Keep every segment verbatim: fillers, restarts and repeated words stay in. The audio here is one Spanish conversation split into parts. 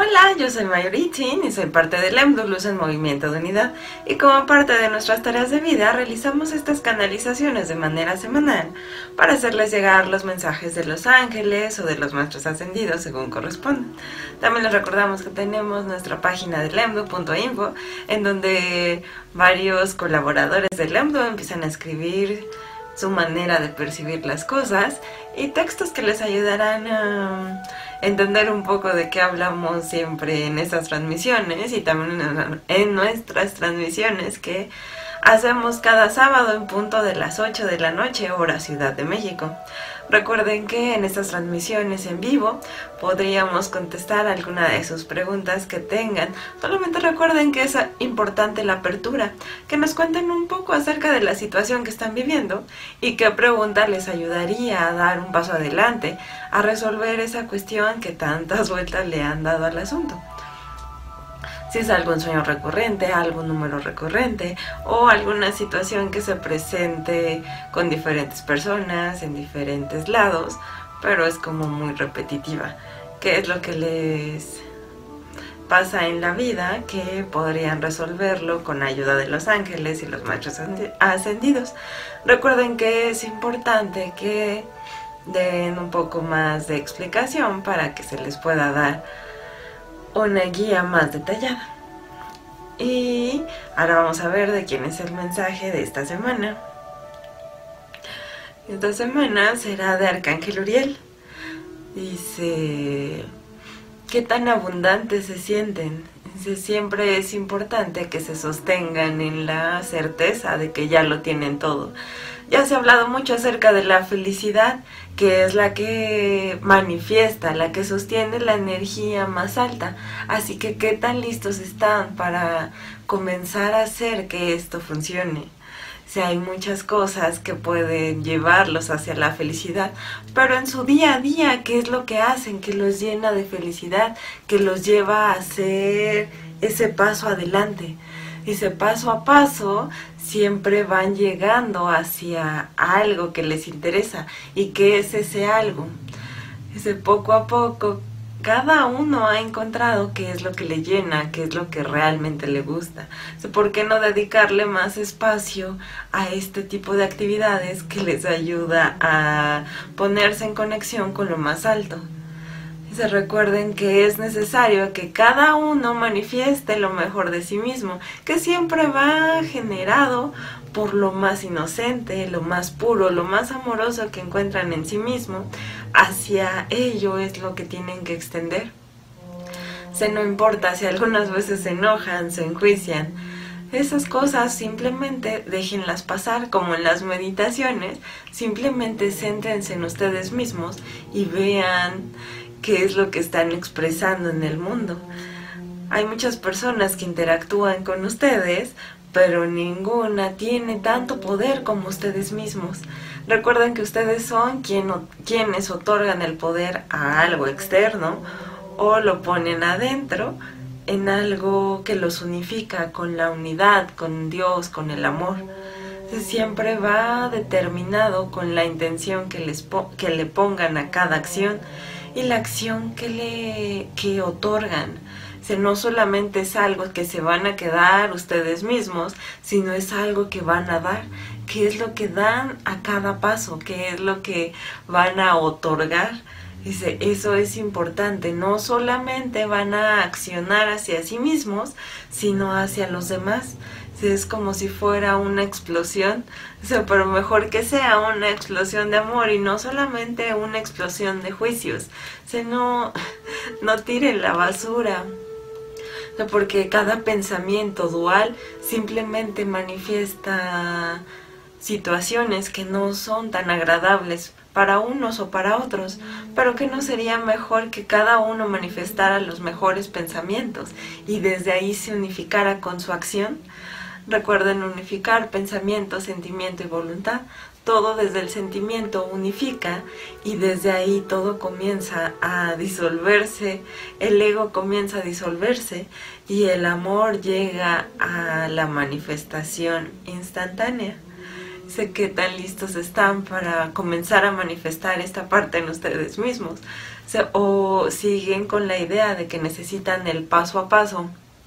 Hola, yo soy Mayuritin y soy parte del EMDU Luz en Movimiento de Unidad, y como parte de nuestras tareas de vida realizamos estas canalizaciones de manera semanal para hacerles llegar los mensajes de los ángeles o de los maestros ascendidos según corresponda. También les recordamos que tenemos nuestra página del emdu punto info, en donde varios colaboradores del EMDU empiezan a escribir su manera de percibir las cosas y textos que les ayudarán a entender un poco de qué hablamos siempre en estas transmisiones y también en nuestras transmisiones que hacemos cada sábado en punto de las ocho de la noche, hora Ciudad de México. Recuerden que en estas transmisiones en vivo podríamos contestar alguna de sus preguntas que tengan. Solamente recuerden que es importante la apertura, que nos cuenten un poco acerca de la situación que están viviendo y qué pregunta les ayudaría a dar un paso adelante, a resolver esa cuestión que tantas vueltas le han dado al asunto. Si es algún sueño recurrente, algún número recurrente o alguna situación que se presente con diferentes personas en diferentes lados, pero es como muy repetitiva. ¿Qué es lo que les pasa en la vida que podrían resolverlo con ayuda de los ángeles y los maestros ascendidos? Recuerden que es importante que den un poco más de explicación para que se les pueda dar una guía más detallada. Y ahora vamos a ver de quién es el mensaje de esta semana. Esta semana será de Arcángel Uriel. Dice: ¿qué tan abundantes se sienten? Dice: siempre es importante que se sostengan en la certeza de que ya lo tienen todo. Ya se ha hablado mucho acerca de la felicidad, que es la que manifiesta, la que sostiene la energía más alta. Así que, ¿qué tan listos están para comenzar a hacer que esto funcione? O sea, hay muchas cosas que pueden llevarlos hacia la felicidad, pero en su día a día, ¿qué es lo que hacen? Que los llena de felicidad, que los lleva a hacer ese paso adelante. Dice, paso a paso siempre van llegando hacia algo que les interesa. ¿Y qué es ese algo? Dice, poco a poco cada uno ha encontrado qué es lo que le llena, qué es lo que realmente le gusta. Dice, ¿por qué no dedicarle más espacio a este tipo de actividades que les ayuda a ponerse en conexión con lo más alto? Se recuerden que es necesario que cada uno manifieste lo mejor de sí mismo, que siempre va generado por lo más inocente, lo más puro, lo más amoroso que encuentran en sí mismo. Hacia ello es lo que tienen que extender. Se no importa si algunas veces se enojan, se enjuician. Esas cosas simplemente déjenlas pasar, como en las meditaciones. Simplemente céntrense en ustedes mismos y vean qué es lo que están expresando en el mundo. Hay muchas personas que interactúan con ustedes, pero ninguna tiene tanto poder como ustedes mismos. Recuerden que ustedes son quien, quienes otorgan el poder a algo externo o lo ponen adentro en algo que los unifica con la unidad, con Dios, con el amor. Siempre va determinado con la intención que, les que le pongan a cada acción y la acción que le que otorgan. O sea, no solamente es algo que se van a quedar ustedes mismos, sino es algo que van a dar, que es lo que dan a cada paso, que es lo que van a otorgar. Dice, eso es importante, no solamente van a accionar hacia sí mismos, sino hacia los demás. Es como si fuera una explosión, o sea, pero mejor que sea una explosión de amor y no solamente una explosión de juicios. O sea, no, no tiren la basura, o sea, porque cada pensamiento dual simplemente manifiesta situaciones que no son tan agradables para unos o para otros, pero que no sería mejor que cada uno manifestara los mejores pensamientos y desde ahí se unificara con su acción. Recuerden unificar pensamiento, sentimiento y voluntad. Todo desde el sentimiento unifica y desde ahí todo comienza a disolverse, el ego comienza a disolverse y el amor llega a la manifestación instantánea. sé qué tan listos están para comenzar a manifestar esta parte en ustedes mismos, o siguen con la idea de que necesitan el paso a paso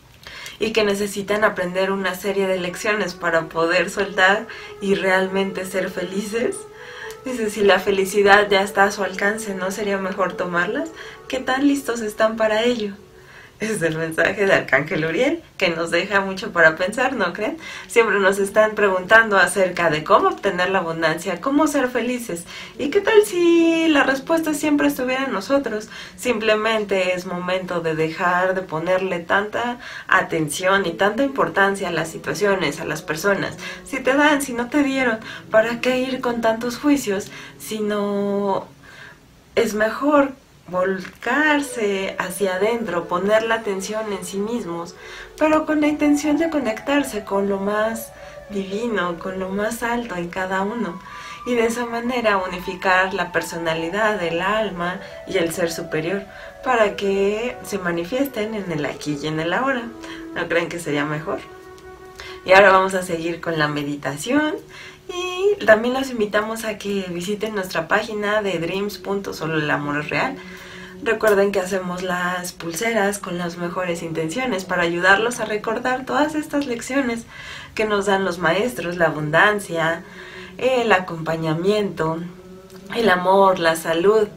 y que necesitan aprender una serie de lecciones para poder soltar y realmente ser felices. Dice, si la felicidad ya está a su alcance, ¿no sería mejor tomarlas? ¿Qué tan listos están para ello? Es el mensaje de Arcángel Uriel, que nos deja mucho para pensar, ¿no creen? Siempre nos están preguntando acerca de cómo obtener la abundancia, cómo ser felices. ¿Y qué tal si la respuesta siempre estuviera en nosotros? Simplemente es momento de dejar de ponerle tanta atención y tanta importancia a las situaciones, a las personas. Si te dan, si no te dieron, ¿para qué ir con tantos juicios? Si no, es mejor volcarse hacia adentro, poner la atención en sí mismos, pero con la intención de conectarse con lo más divino, con lo más alto en cada uno, y de esa manera unificar la personalidad, el alma y el ser superior, para que se manifiesten en el aquí y en el ahora. ¿No creen que sería mejor? Y ahora vamos a seguir con la meditación. Y también los invitamos a que visiten nuestra página de dreams punto solo el amor es real. Recuerden que hacemos las pulseras con las mejores intenciones para ayudarlos a recordar todas estas lecciones que nos dan los maestros: la abundancia, el acompañamiento, el amor, la salud,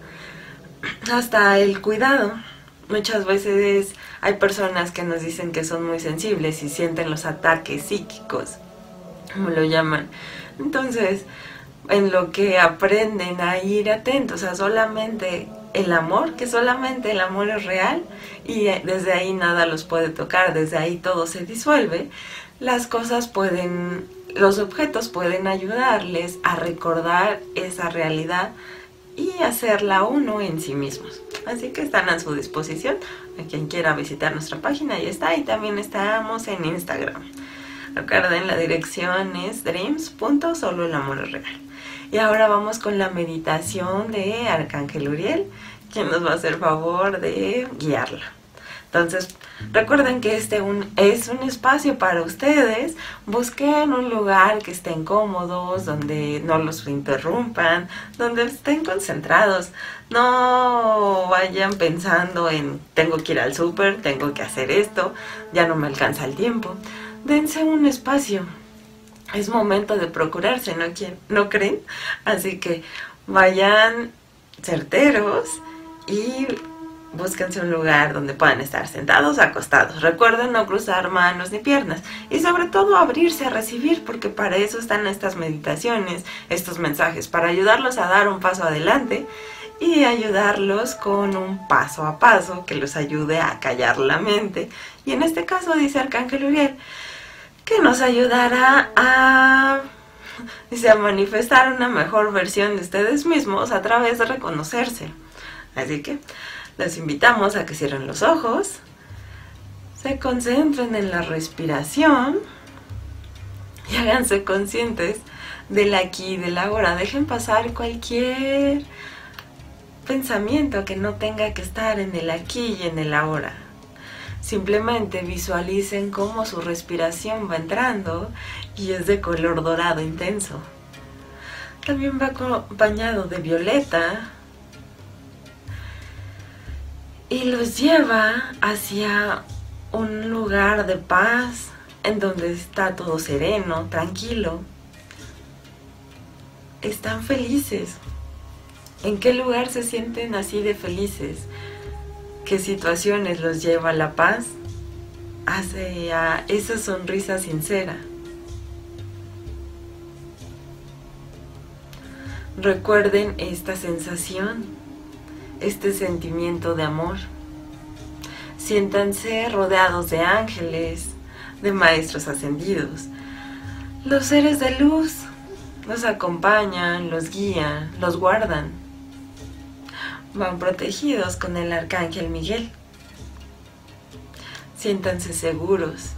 hasta el cuidado. Muchas veces hay personas que nos dicen que son muy sensibles y sienten los ataques psíquicos, como lo llaman. Entonces, en lo que aprenden a ir atentos a solamente el amor, que solamente el amor es real y desde ahí nada los puede tocar, desde ahí todo se disuelve, las cosas pueden, los objetos pueden ayudarles a recordar esa realidad y hacerla uno en sí mismos. Así que están a su disposición, a quien quiera visitar nuestra página, ahí está, y también estamos en Instagram. Recuerden, la dirección es dreams punto solo el amor es real. Y ahora vamos con la meditación de Arcángel Uriel, quien nos va a hacer favor de guiarla. Entonces, recuerden que este un, es un espacio para ustedes. Busquen un lugar que estén cómodos, donde no los interrumpan, donde estén concentrados. No vayan pensando en tengo que ir al súper, tengo que hacer esto, ya no me alcanza el tiempo. Dense un espacio. Es momento de procurarse, ¿no, ¿no creen? Así que vayan certeros y búsquense un lugar donde puedan estar sentados o acostados. Recuerden no cruzar manos ni piernas. Y sobre todo abrirse a recibir, porque para eso están estas meditaciones, estos mensajes, para ayudarlos a dar un paso adelante y ayudarlos con un paso a paso que los ayude a callar la mente. Y en este caso dice Arcángel Uriel que nos ayudará a, dice, a manifestar una mejor versión de ustedes mismos a través de reconocerse. Así que les invitamos a que cierren los ojos, se concentren en la respiración y háganse conscientes del aquí y del ahora. Dejen pasar cualquier pensamiento que no tenga que estar en el aquí y en el ahora. Simplemente visualicen cómo su respiración va entrando y es de color dorado intenso. También va acompañado de violeta y los lleva hacia un lugar de paz en donde está todo sereno, tranquilo. Están felices. ¿En qué lugar se sienten así de felices? ¿Qué situaciones los lleva a la paz? Hacia esa sonrisa sincera. Recuerden esta sensación, este sentimiento de amor. Siéntanse rodeados de ángeles, de maestros ascendidos. Los seres de luz los acompañan, los guían, los guardan. Van protegidos con el Arcángel Miguel. Siéntanse seguros.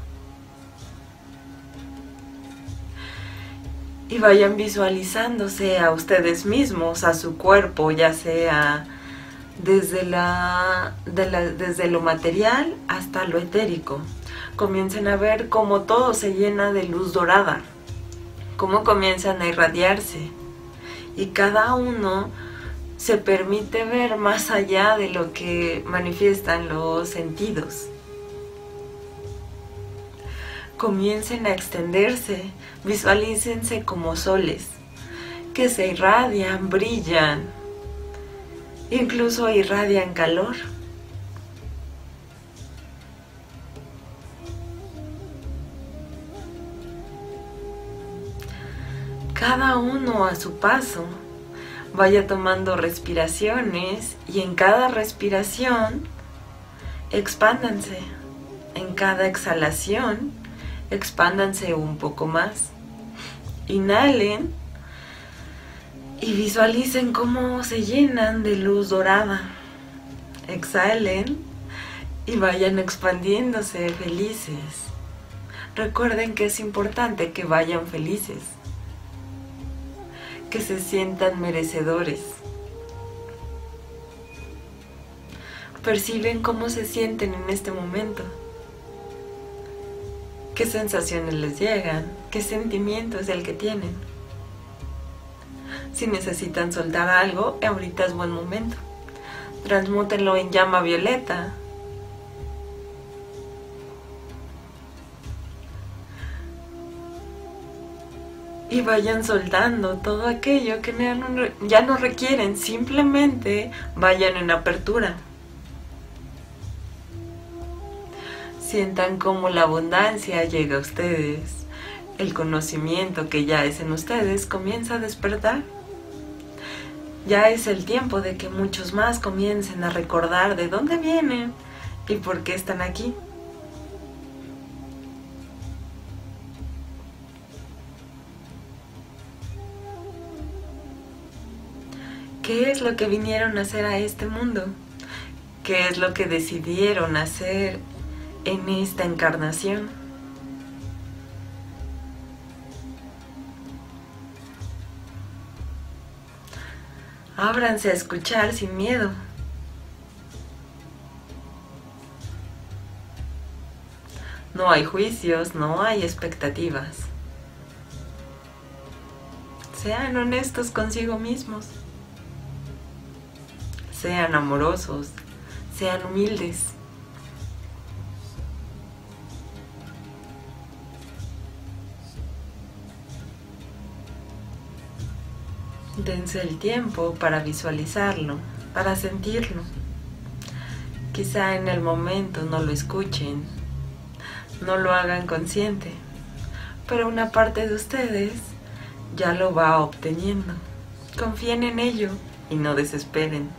Y vayan visualizándose a ustedes mismos, a su cuerpo, ya sea desde, la, de la, desde lo material hasta lo etérico. Comiencen a ver cómo todo se llena de luz dorada, cómo comienzan a irradiarse y cada uno se permite ver más allá de lo que manifiestan los sentidos. Comiencen a extenderse, visualícense como soles que se irradian, brillan, incluso irradian calor. Cada uno a su paso vaya tomando respiraciones y en cada respiración expándanse. En cada exhalación expándanse un poco más. Inhalen y visualicen cómo se llenan de luz dorada. Exhalen y vayan expandiéndose felices. Recuerden que es importante que vayan felices, que se sientan merecedores. Perciben cómo se sienten en este momento, qué sensaciones les llegan, qué sentimiento es el que tienen. Si necesitan soltar algo, ahorita es buen momento. Transmútenlo en llama violeta. Y vayan soltando todo aquello que ya no, ya no requieren. Simplemente vayan en apertura. Sientan cómo la abundancia llega a ustedes. El conocimiento que ya es en ustedes comienza a despertar. Ya es el tiempo de que muchos más comiencen a recordar de dónde vienen y por qué están aquí. ¿Qué es lo que vinieron a hacer a este mundo? ¿Qué es lo que decidieron hacer en esta encarnación? Ábranse a escuchar sin miedo. No hay juicios, no hay expectativas. Sean honestos consigo mismos. Sean amorosos, sean humildes. Dense el tiempo para visualizarlo, para sentirlo. Quizá en el momento no lo escuchen, no lo hagan consciente, pero una parte de ustedes ya lo va obteniendo. Confíen en ello y no desesperen.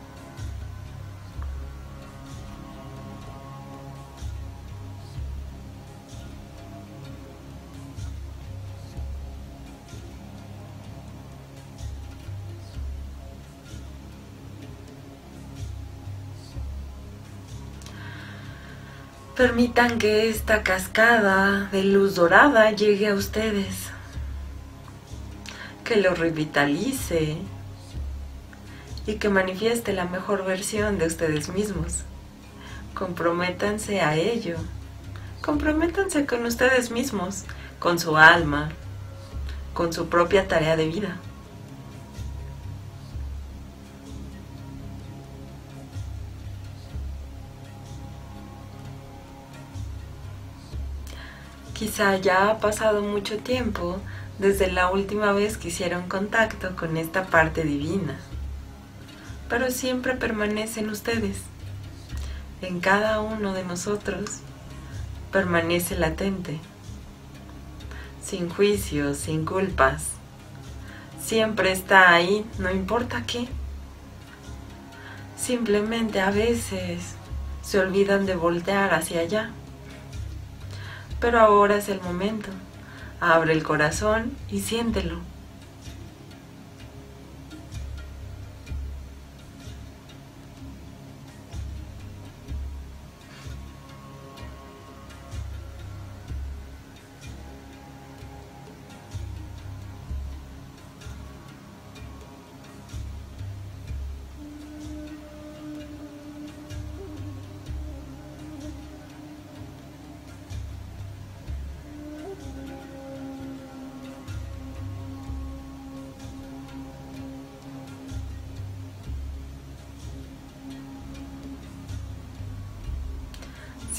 Permitan que esta cascada de luz dorada llegue a ustedes, que lo revitalice y que manifieste la mejor versión de ustedes mismos. Comprométanse a ello, comprométanse con ustedes mismos, con su alma, con su propia tarea de vida. Quizá ya ha pasado mucho tiempo desde la última vez que hicieron contacto con esta parte divina, pero siempre permanecen ustedes. En cada uno de nosotros permanece latente, sin juicios, sin culpas. Siempre está ahí, no importa qué. Simplemente a veces se olvidan de voltear hacia allá. Pero ahora es el momento. Abre el corazón y siéntelo.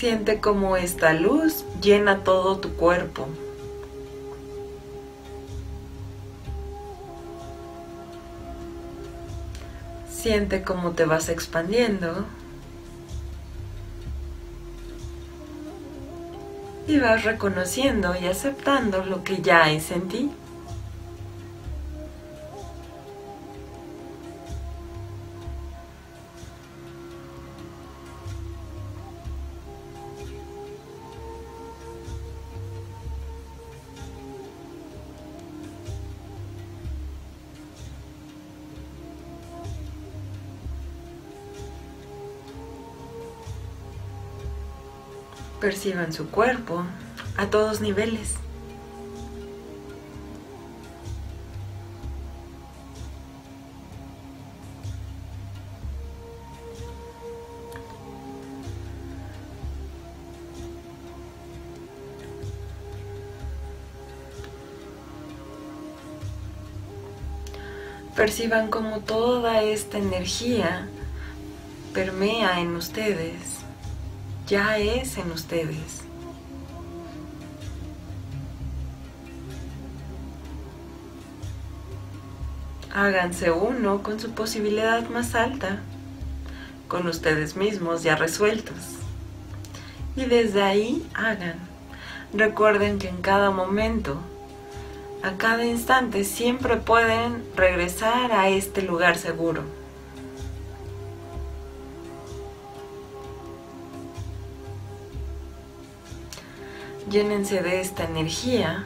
Siente cómo esta luz llena todo tu cuerpo. Siente cómo te vas expandiendo y vas reconociendo y aceptando lo que ya es en ti. Perciban su cuerpo a todos niveles. Perciban cómo toda esta energía permea en ustedes. Ya es en ustedes. Háganse uno con su posibilidad más alta, con ustedes mismos ya resueltos. Y desde ahí hagan. Recuerden que en cada momento, a cada instante, siempre pueden regresar a este lugar seguro. Llénense de esta energía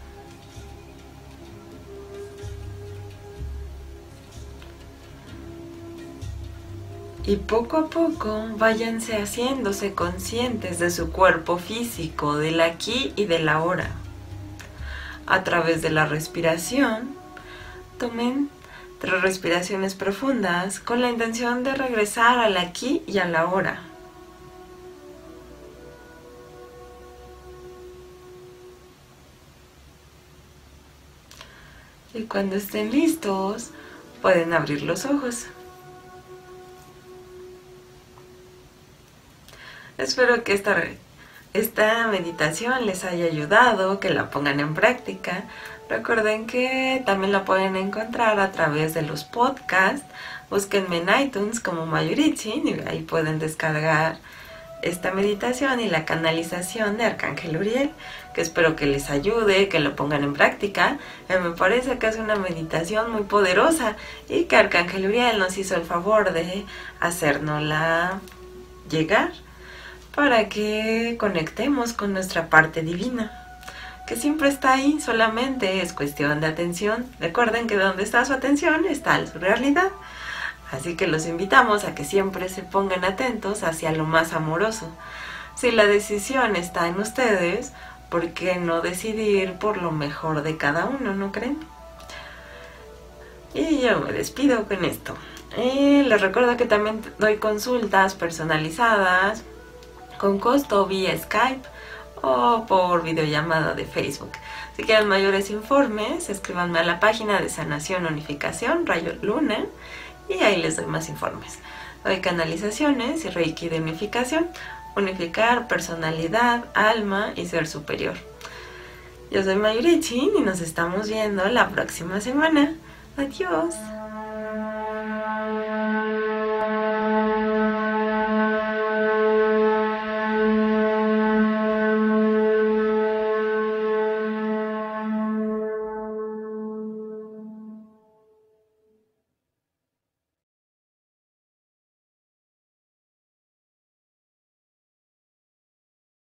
y poco a poco váyanse haciéndose conscientes de su cuerpo físico, del aquí y del ahora. A través de la respiración, tomen tres respiraciones profundas con la intención de regresar al aquí y al ahora. Y cuando estén listos, pueden abrir los ojos. Espero que esta, esta meditación les haya ayudado, que la pongan en práctica. Recuerden que también la pueden encontrar a través de los podcasts. Búsquenme en iTunes como Mayuritzin y ahí pueden descargar esta meditación y la canalización de Arcángel Uriel, que espero que les ayude, que lo pongan en práctica. Eh, me parece que es una meditación muy poderosa y que Arcángel Uriel nos hizo el favor de hacérnosla llegar para que conectemos con nuestra parte divina, que siempre está ahí, solamente es cuestión de atención. Recuerden que donde está su atención está su realidad. Así que los invitamos a que siempre se pongan atentos hacia lo más amoroso. Si la decisión está en ustedes, ¿por qué no decidir por lo mejor de cada uno, no creen? Y yo me despido con esto. Y les recuerdo que también doy consultas personalizadas con costo vía Skype o por videollamada de Facebook. Si quieren mayores informes, escríbanme a la página de Sanación Unificación Rayo Luna y ahí les doy más informes. Doy canalizaciones y Reiki de unificación, unificar personalidad, alma y ser superior. Yo soy Mayuritzin y nos estamos viendo la próxima semana. Adiós.